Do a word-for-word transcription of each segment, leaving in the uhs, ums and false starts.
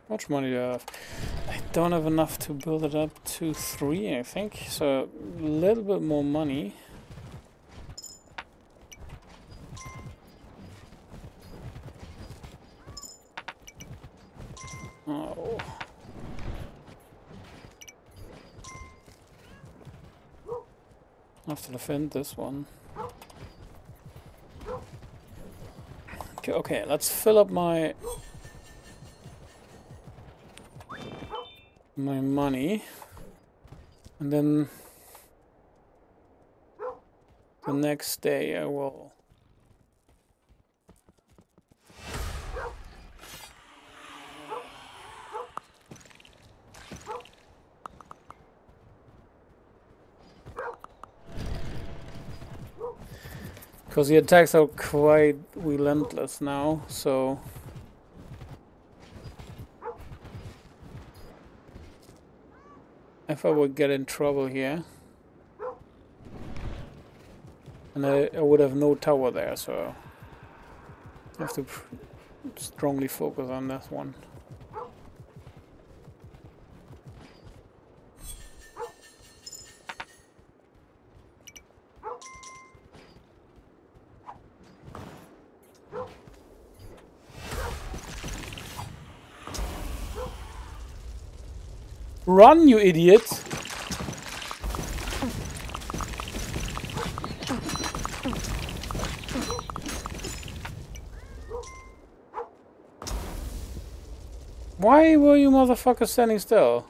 How much money do I have? I don't have enough to build it up to three, I think. So a little bit more money. Oh. I have to defend this one. Okay, okay, let's fill up my my money, and then the next day I will because the attacks are quite relentless now, so if I would get in trouble here, and I, I would have no tower there, so I have to strongly focus on this one. Run, you idiot! Why were you motherfuckers standing still?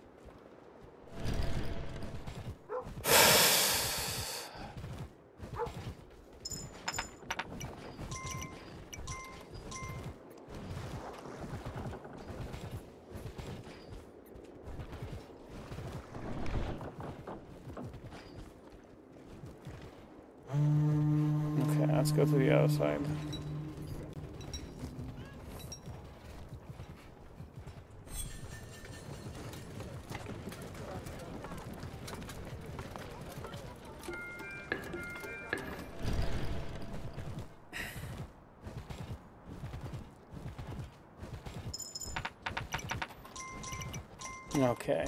Okay, let's go to the other side. Okay.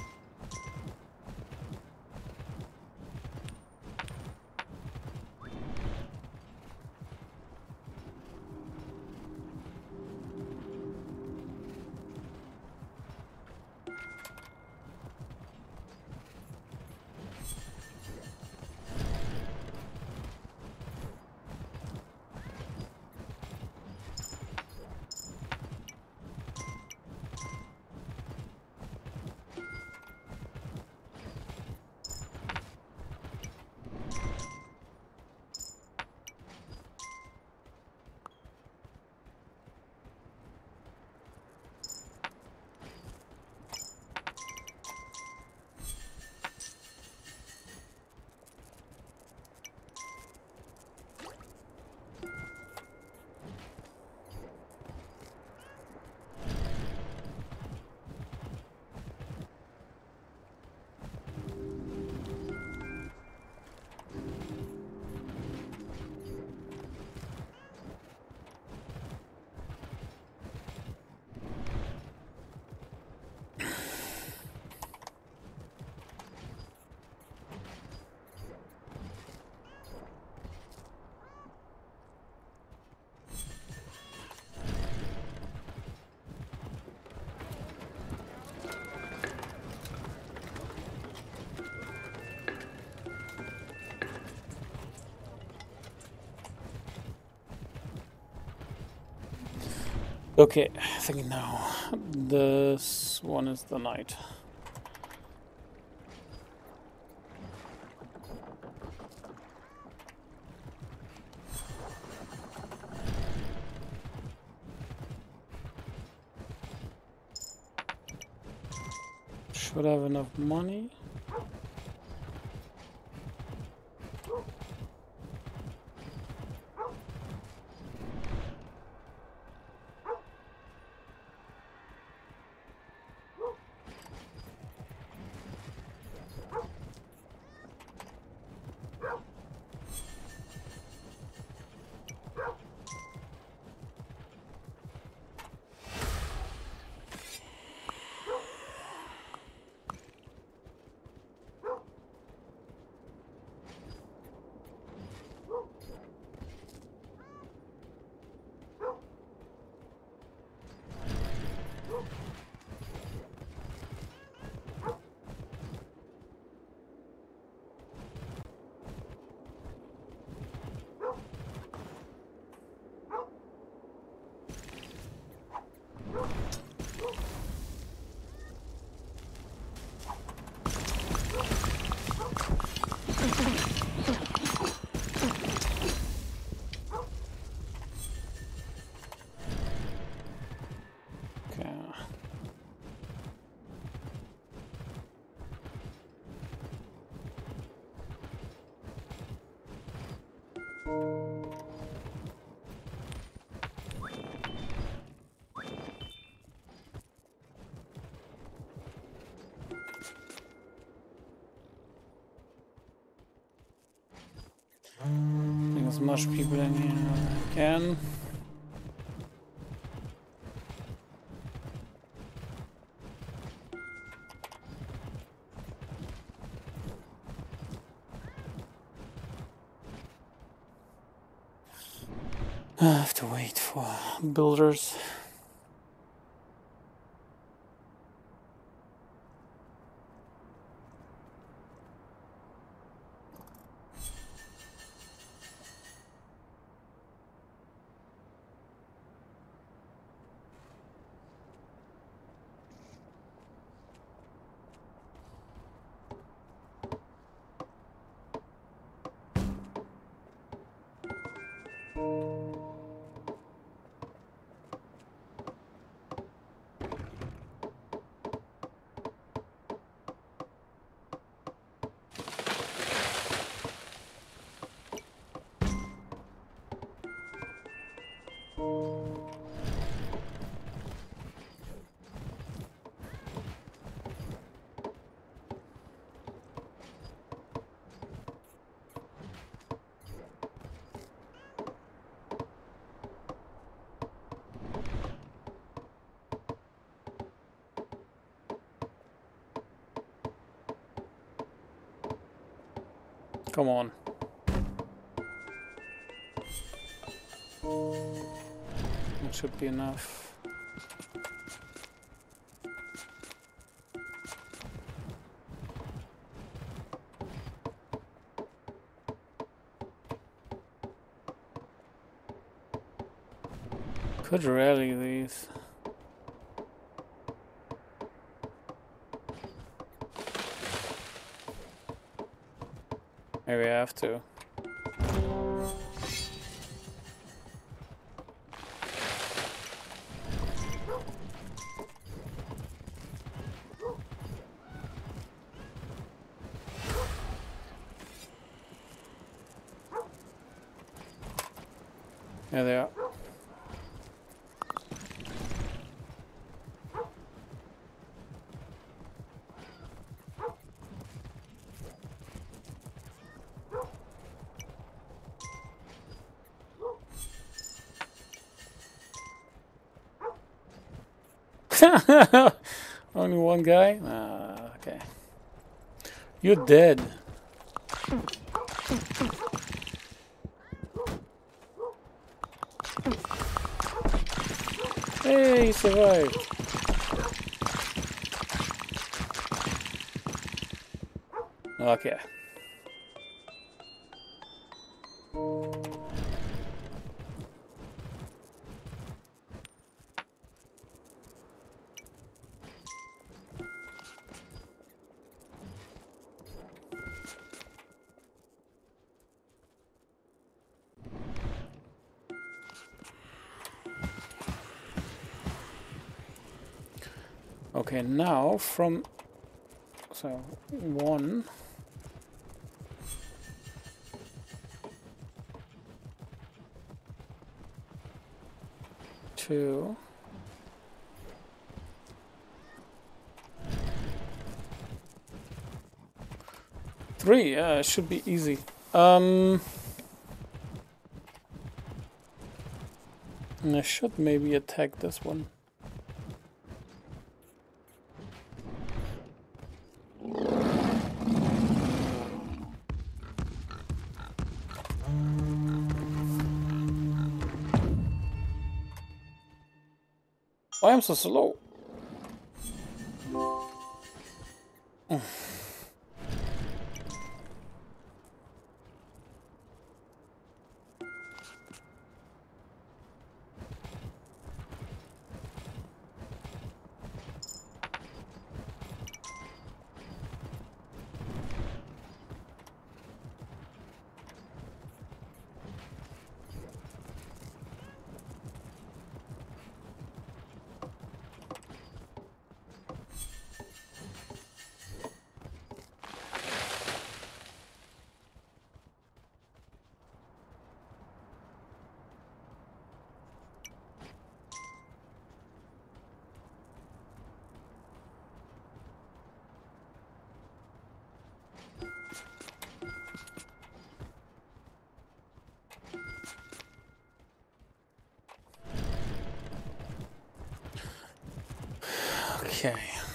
Okay, I think now this one is the knight. Should have enough money. much people in here as I can. I have to wait for builders. Come on. That should be enough. Could rally these. Maybe I have to. There they are. Only one guy? Ah, okay. You're dead. Hey, he survived. Okay. Okay, now from so one, two, three. Yeah, it should be easy. Um, and I should maybe attack this one. Why am I so slow? Okay.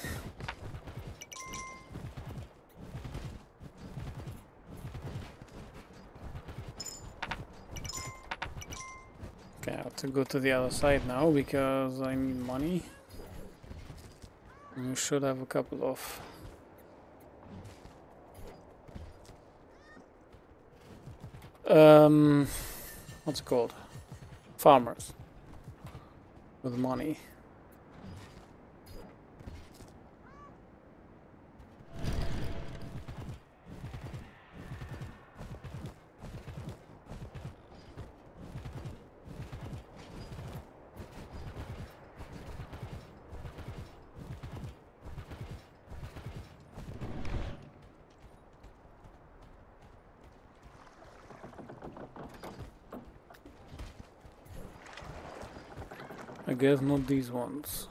Okay, I have to go to the other side now because I need money. We should have a couple of um what's it called? Farmers with money. I guess not these ones.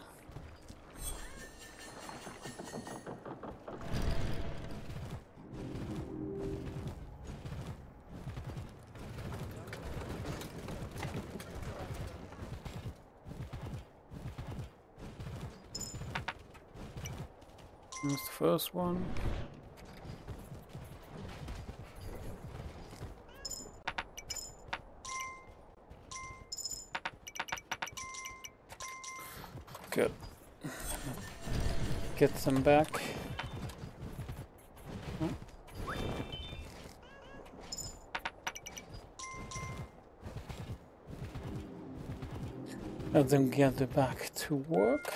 That's the first one. Good. Get them back. Oh. Let them get back to work.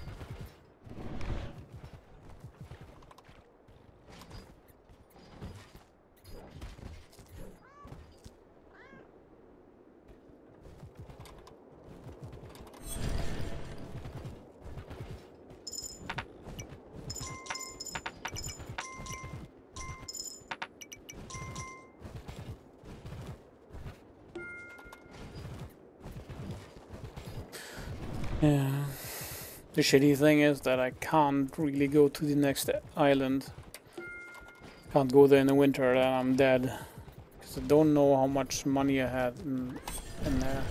Yeah. The shitty thing is that I can't really go to the next island. Can't go there in the winter and I'm dead. Because I don't know how much money I had in, in there.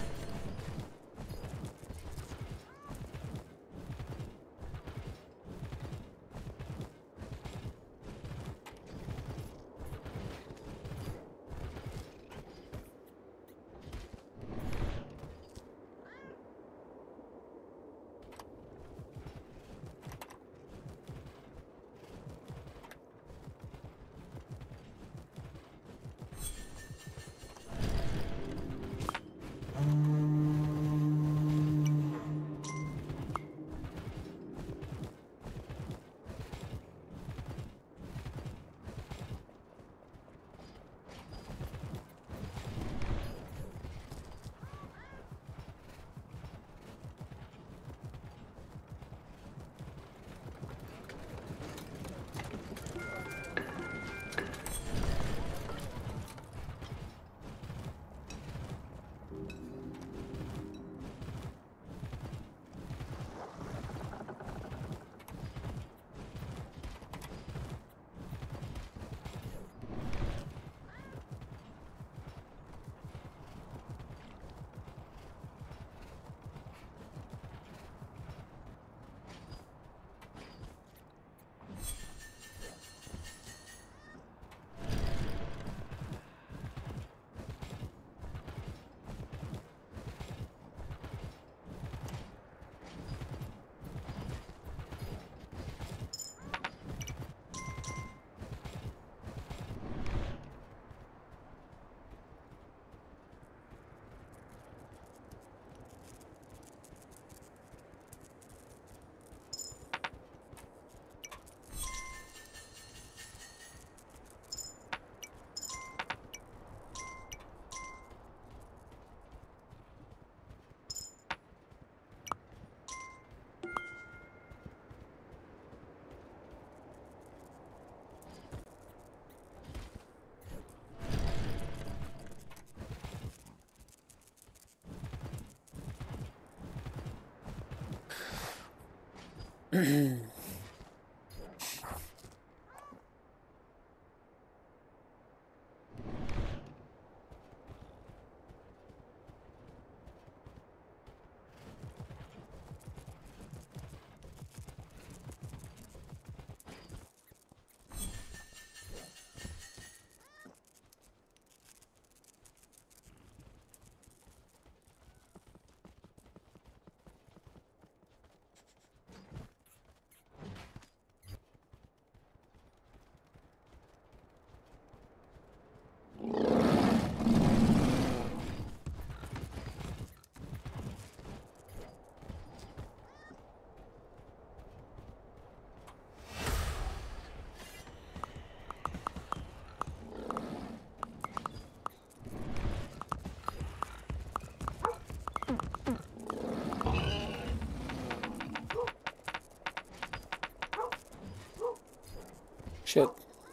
Shit.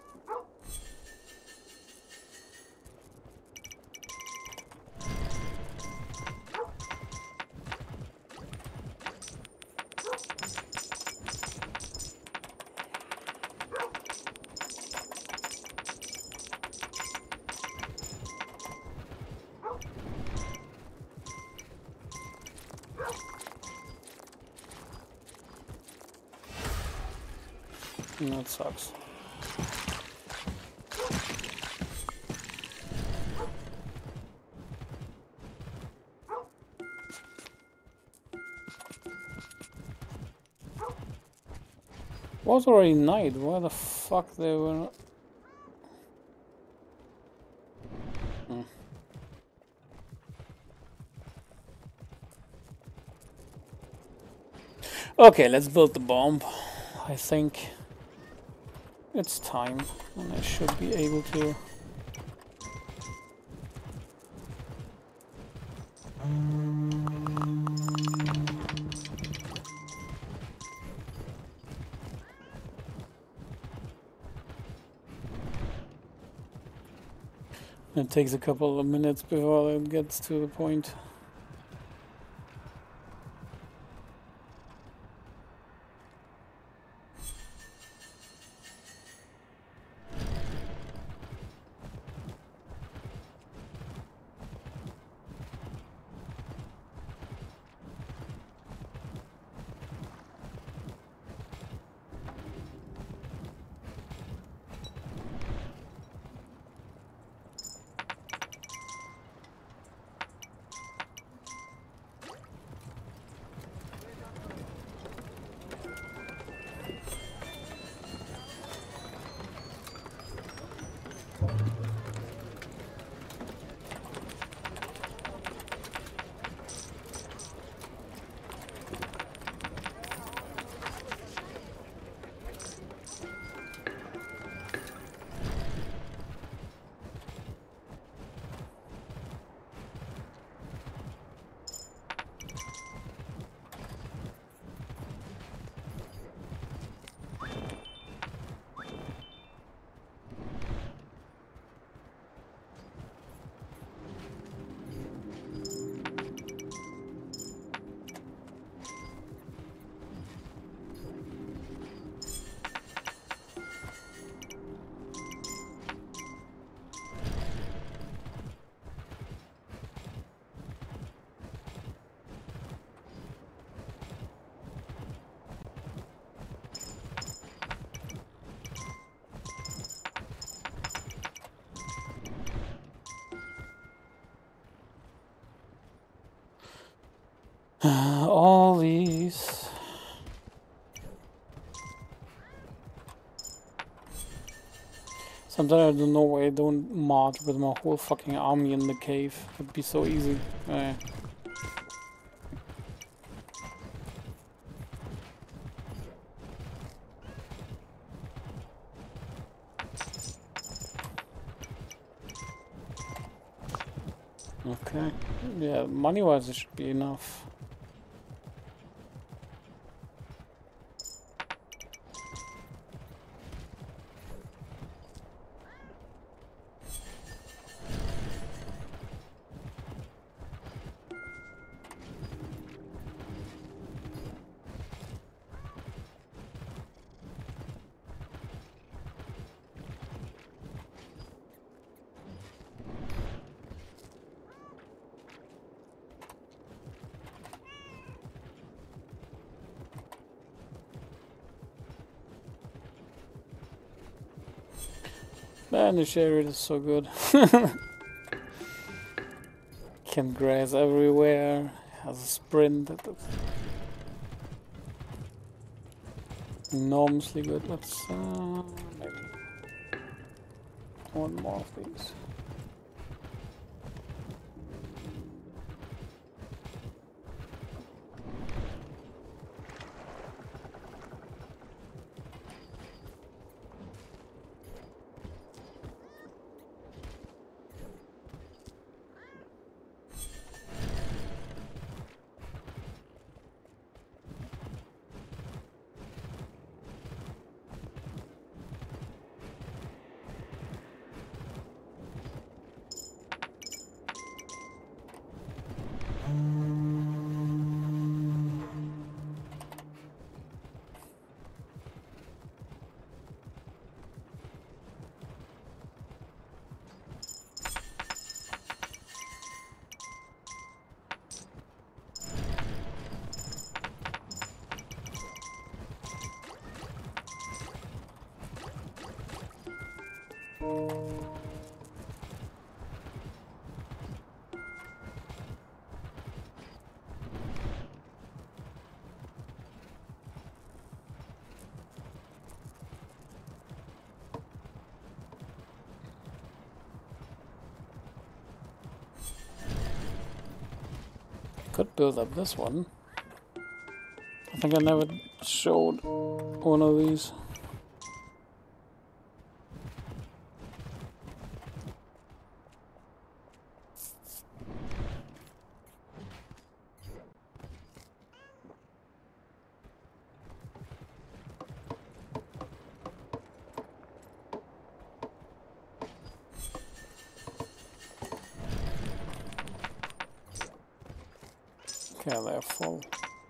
That sucks. It was already night. Why the fuck they were not... Hmm. Okay, let's build the bomb. I think it's time, and I should be able to. It takes a couple of minutes before it gets to the point. All these. Sometimes I don't know why I don't march with my whole fucking army in the cave. It'd be so easy. Uh, okay. Yeah, money-wise it should be enough. Man, this area is so good. Can grass everywhere. Has a sprint. That's enormously good. Let's uh, maybe one more of these. Could build up this one. I think I never showed one of these. Okay, they're full.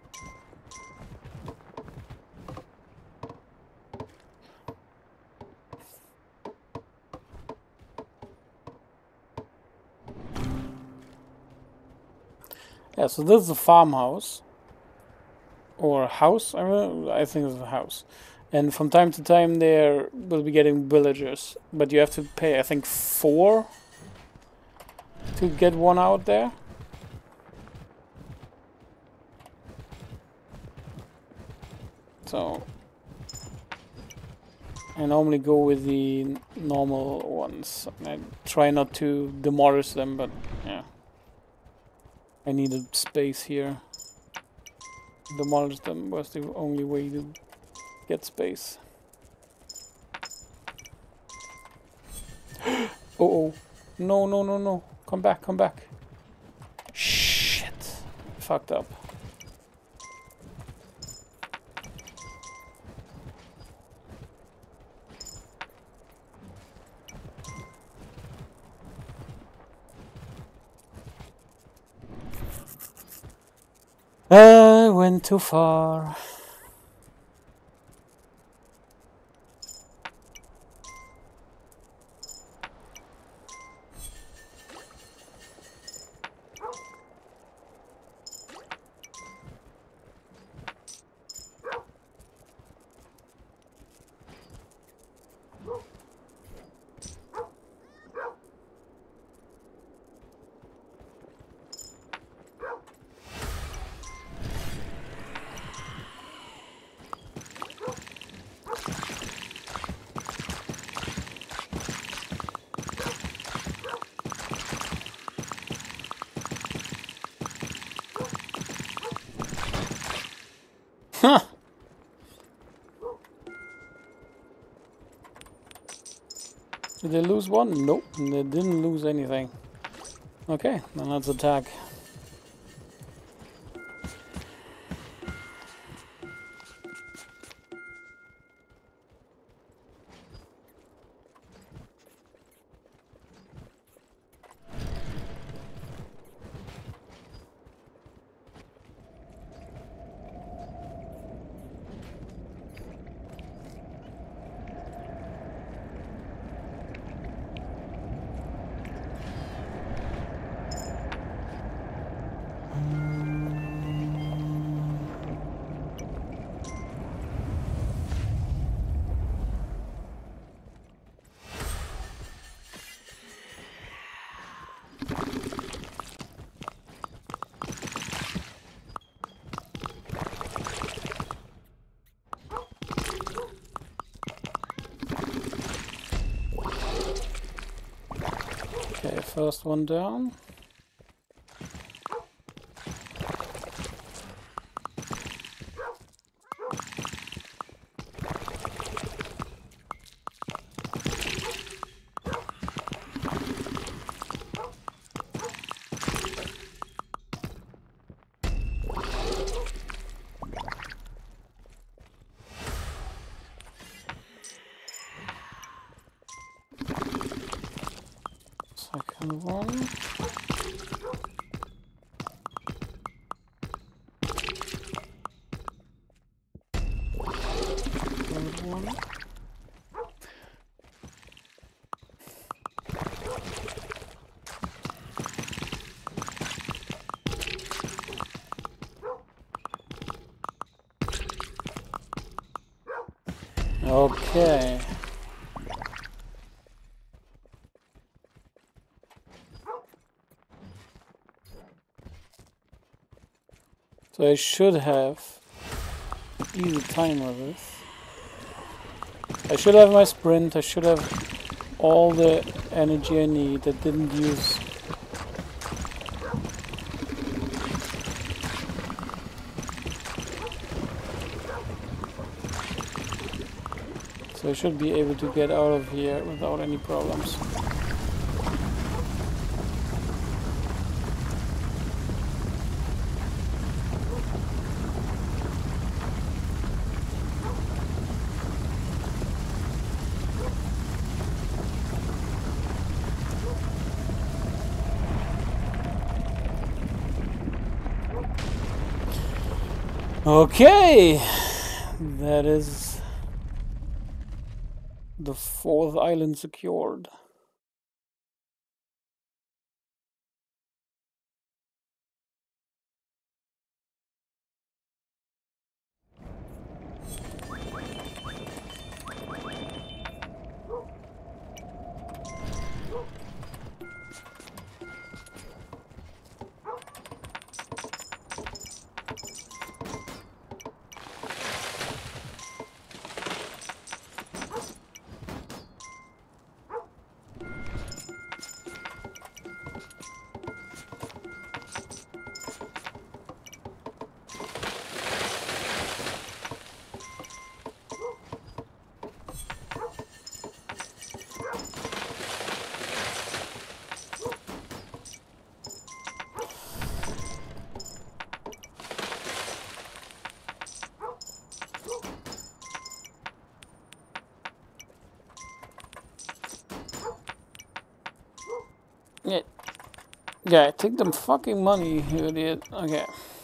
Yeah, so this is a farmhouse. Or a house, I mean, I think it's a house. And from time to time there will be getting villagers. But you have to pay, I think, four to get one out there. So I normally go with the normal ones. I try not to demolish them, but yeah. I needed space here. Demolish them was the only way to get space. Oh oh. No, no, no, no. Come back, come back. Shit. Fucked up. I went too far. Huh. Did they lose one? Nope, they didn't lose anything. Okay, then let's attack. Okay, first one down. Second one. one. Okay. So I should have easy time with this. I should have my sprint, I should have all the energy I need that didn't use. So I should be able to get out of here without any problems. Okay, that is the fourth island secured. Yeah, yeah, take them fucking money, you idiot. Okay.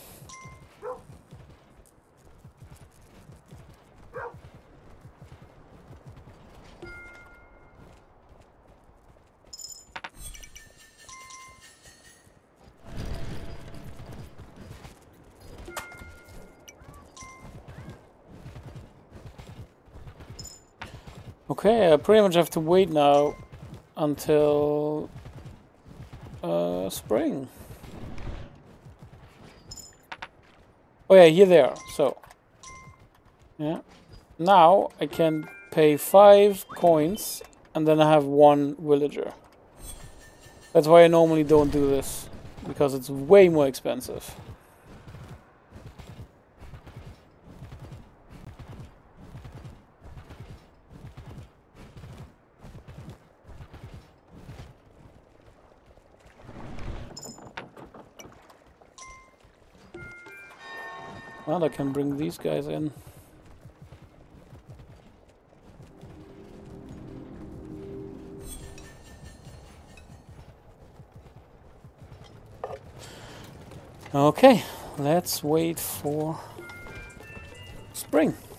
Okay, I pretty much have to wait now until uh, spring. Oh yeah, here they are. So, yeah. Now I can pay five coins and then I have one villager. That's why I normally don't do this, because it's way more expensive. Well, I can bring these guys in. Okay, let's wait for spring.